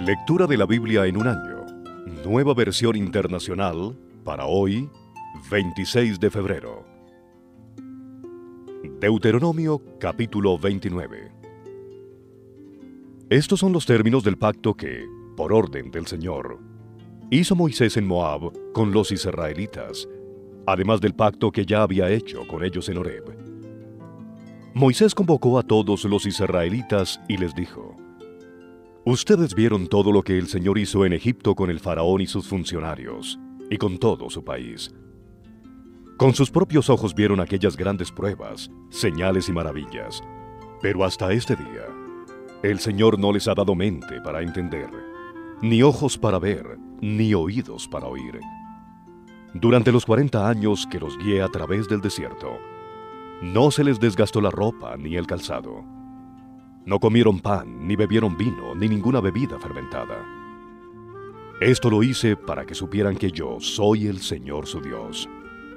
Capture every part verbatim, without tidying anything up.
Lectura de la Biblia en un año. Nueva versión internacional para hoy, veintiséis de febrero. Deuteronomio capítulo veintinueve. Estos son los términos del pacto que, por orden del Señor, hizo Moisés en Moab con los israelitas, además del pacto que ya había hecho con ellos en Horeb. Moisés convocó a todos los israelitas y les dijo: Ustedes vieron todo lo que el Señor hizo en Egipto con el faraón y sus funcionarios, y con todo su país. Con sus propios ojos vieron aquellas grandes pruebas, señales y maravillas. Pero hasta este día, el Señor no les ha dado mente para entender, ni ojos para ver, ni oídos para oír. Durante los cuarenta años que los guié a través del desierto, no se les desgastó la ropa ni el calzado. No comieron pan, ni bebieron vino, ni ninguna bebida fermentada. Esto lo hice para que supieran que yo soy el Señor su Dios.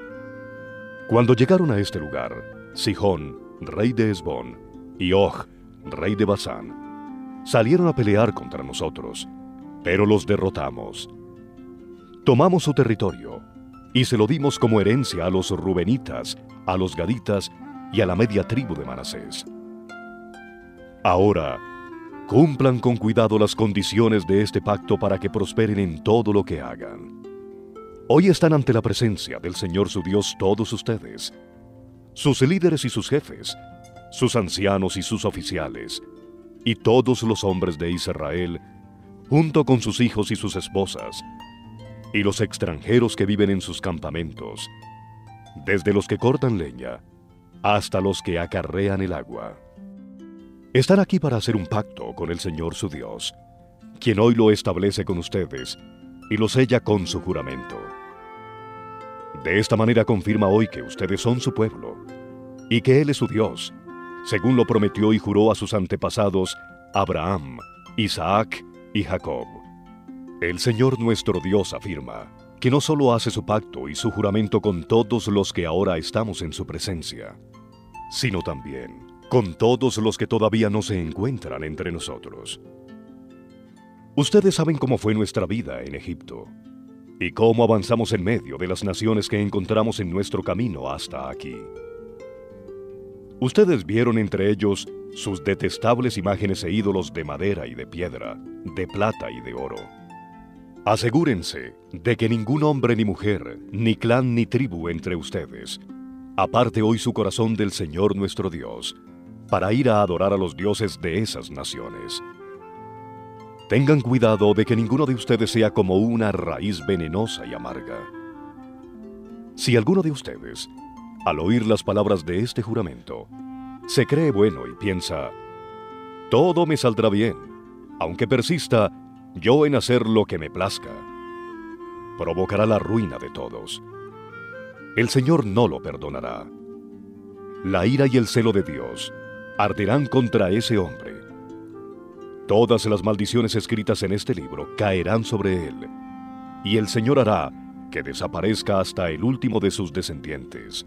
Cuando llegaron a este lugar, Sihón, rey de Hesbón, y Og, rey de Basán, salieron a pelear contra nosotros, pero los derrotamos. Tomamos su territorio, y se lo dimos como herencia a los rubenitas, a los gaditas y a la media tribu de Manasés. Ahora, cumplan con cuidado las condiciones de este pacto para que prosperen en todo lo que hagan. Hoy están ante la presencia del Señor su Dios todos ustedes, sus líderes y sus jefes, sus ancianos y sus oficiales, y todos los hombres de Israel, junto con sus hijos y sus esposas, y los extranjeros que viven en sus campamentos, desde los que cortan leña hasta los que acarrean el agua. Están aquí para hacer un pacto con el Señor su Dios, quien hoy lo establece con ustedes y lo sella con su juramento. De esta manera confirma hoy que ustedes son su pueblo y que Él es su Dios, según lo prometió y juró a sus antepasados Abraham, Isaac y Jacob. El Señor nuestro Dios afirma que no solo hace su pacto y su juramento con todos los que ahora estamos en su presencia, sino también con todos los que todavía no se encuentran entre nosotros. Ustedes saben cómo fue nuestra vida en Egipto y cómo avanzamos en medio de las naciones que encontramos en nuestro camino hasta aquí. Ustedes vieron entre ellos sus detestables imágenes e ídolos de madera y de piedra, de plata y de oro. Asegúrense de que ningún hombre ni mujer, ni clan ni tribu entre ustedes, aparte hoy su corazón del Señor nuestro Dios, para ir a adorar a los dioses de esas naciones. Tengan cuidado de que ninguno de ustedes sea como una raíz venenosa y amarga. Si alguno de ustedes, al oír las palabras de este juramento, se cree bueno y piensa: todo me saldrá bien, aunque persista yo en hacer lo que me plazca, provocará la ruina de todos. El Señor no lo perdonará. La ira y el celo de Dios arderán contra ese hombre. Todas las maldiciones escritas en este libro caerán sobre él, y el Señor hará que desaparezca hasta el último de sus descendientes.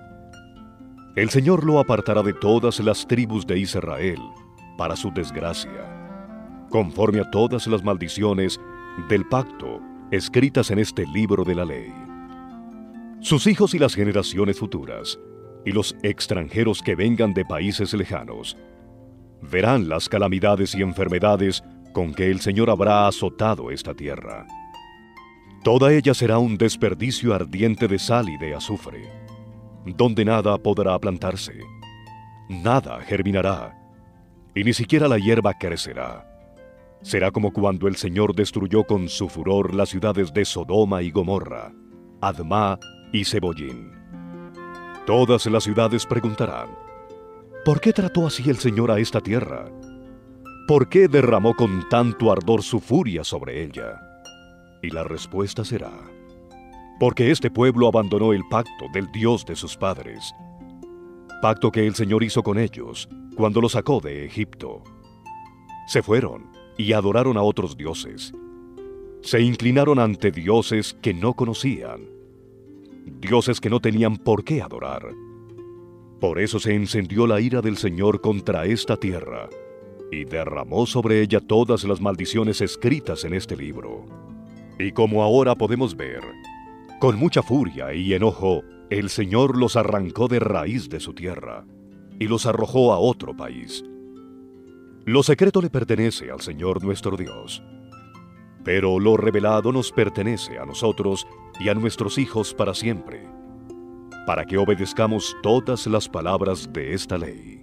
El Señor lo apartará de todas las tribus de Israel para su desgracia, conforme a todas las maldiciones del pacto escritas en este libro de la ley. Sus hijos y las generaciones futuras, y los extranjeros que vengan de países lejanos, verán las calamidades y enfermedades con que el Señor habrá azotado esta tierra. Toda ella será un desperdicio ardiente de sal y de azufre, donde nada podrá plantarse, nada germinará, y ni siquiera la hierba crecerá. Será como cuando el Señor destruyó con su furor las ciudades de Sodoma y Gomorra, Admá y Zeboyín. Todas las ciudades preguntarán: ¿por qué trató así el Señor a esta tierra? ¿Por qué derramó con tanto ardor su furia sobre ella? Y la respuesta será: porque este pueblo abandonó el pacto del Dios de sus padres, pacto que el Señor hizo con ellos cuando los sacó de Egipto. Se fueron y adoraron a otros dioses. Se inclinaron ante dioses que no conocían, dioses que no tenían por qué adorar. Por eso se encendió la ira del Señor contra esta tierra, y derramó sobre ella todas las maldiciones escritas en este libro. Y como ahora podemos ver, con mucha furia y enojo, el Señor los arrancó de raíz de su tierra y los arrojó a otro país. Lo secreto le pertenece al Señor nuestro Dios, pero lo revelado nos pertenece a nosotros y a nuestros hijos para siempre, para que obedezcamos todas las palabras de esta ley.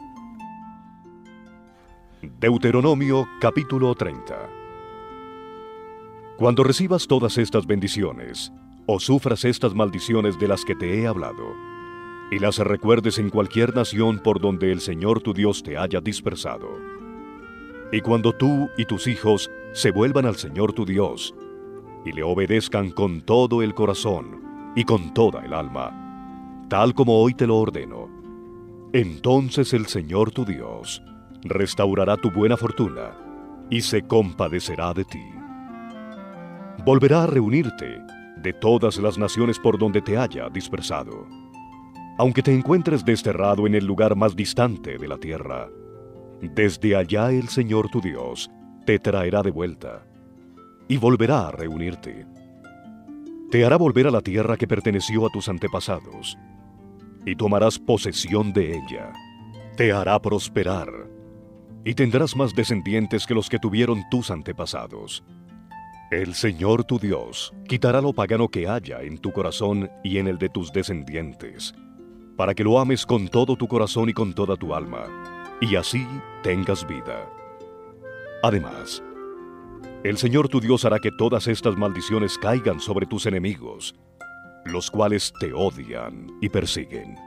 Deuteronomio capítulo treinta. Cuando recibas todas estas bendiciones, o sufras estas maldiciones de las que te he hablado, y las recuerdes en cualquier nación por donde el Señor tu Dios te haya dispersado, y cuando tú y tus hijos se vuelvan al Señor tu Dios, y le obedezcan con todo el corazón y con toda el alma, tal como hoy te lo ordeno, entonces el Señor tu Dios restaurará tu buena fortuna y se compadecerá de ti. Volverá a reunirte de todas las naciones por donde te haya dispersado. Aunque te encuentres desterrado en el lugar más distante de la tierra, desde allá el Señor tu Dios te traerá de vuelta y volverá a reunirte. Te hará volver a la tierra que perteneció a tus antepasados y tomarás posesión de ella. Te hará prosperar y tendrás más descendientes que los que tuvieron tus antepasados. El Señor tu Dios quitará lo pagano que haya en tu corazón y en el de tus descendientes, para que lo ames con todo tu corazón y con toda tu alma, y así tengas vida. Además, el Señor tu Dios hará que todas estas maldiciones caigan sobre tus enemigos, los cuales te odian y persiguen.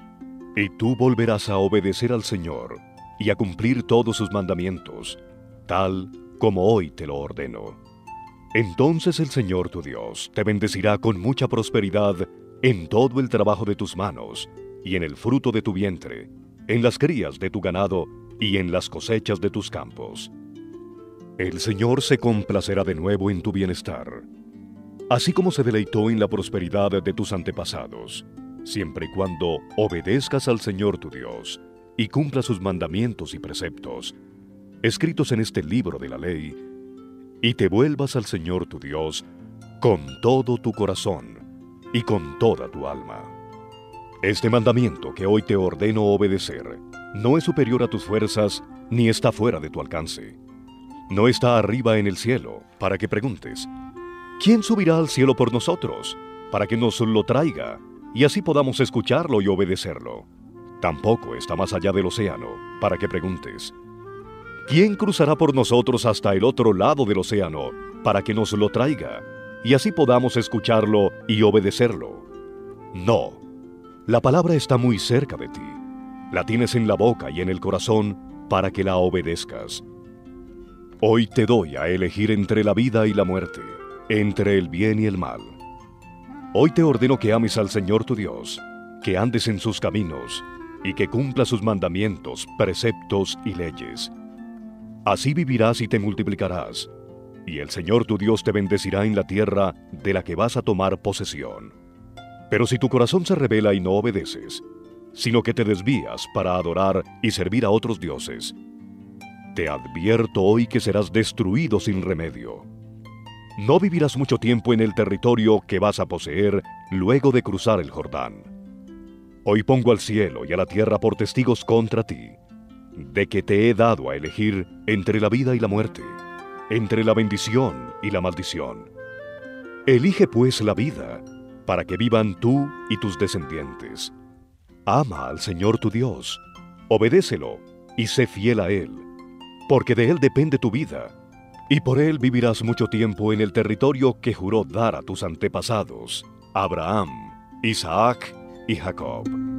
Y tú volverás a obedecer al Señor y a cumplir todos sus mandamientos, tal como hoy te lo ordeno. Entonces el Señor tu Dios te bendecirá con mucha prosperidad en todo el trabajo de tus manos, y en el fruto de tu vientre, en las crías de tu ganado y en las cosechas de tus campos. El Señor se complacerá de nuevo en tu bienestar, así como se deleitó en la prosperidad de tus antepasados, siempre y cuando obedezcas al Señor tu Dios y cumplas sus mandamientos y preceptos, escritos en este libro de la ley, y te vuelvas al Señor tu Dios con todo tu corazón y con toda tu alma. Este mandamiento que hoy te ordeno obedecer no es superior a tus fuerzas ni está fuera de tu alcance. No está arriba en el cielo, para que preguntes, ¿quién subirá al cielo por nosotros, para que nos lo traiga, y así podamos escucharlo y obedecerlo? Tampoco está más allá del océano, para que preguntes, ¿quién cruzará por nosotros hasta el otro lado del océano, para que nos lo traiga, y así podamos escucharlo y obedecerlo? No, la palabra está muy cerca de ti, la tienes en la boca y en el corazón, para que la obedezcas. Hoy te doy a elegir entre la vida y la muerte, entre el bien y el mal. Hoy te ordeno que ames al Señor tu Dios, que andes en sus caminos, y que cumplas sus mandamientos, preceptos y leyes. Así vivirás y te multiplicarás, y el Señor tu Dios te bendecirá en la tierra de la que vas a tomar posesión. Pero si tu corazón se rebela y no obedeces, sino que te desvías para adorar y servir a otros dioses, te advierto hoy que serás destruido sin remedio. No vivirás mucho tiempo en el territorio que vas a poseer luego de cruzar el Jordán. Hoy pongo al cielo y a la tierra por testigos contra ti, de que te he dado a elegir entre la vida y la muerte, entre la bendición y la maldición. Elige pues la vida, para que vivan tú y tus descendientes. Ama al Señor tu Dios, obedécelo y sé fiel a Él, porque de Él depende tu vida, y por Él vivirás mucho tiempo en el territorio que juró dar a tus antepasados, Abraham, Isaac y Jacob.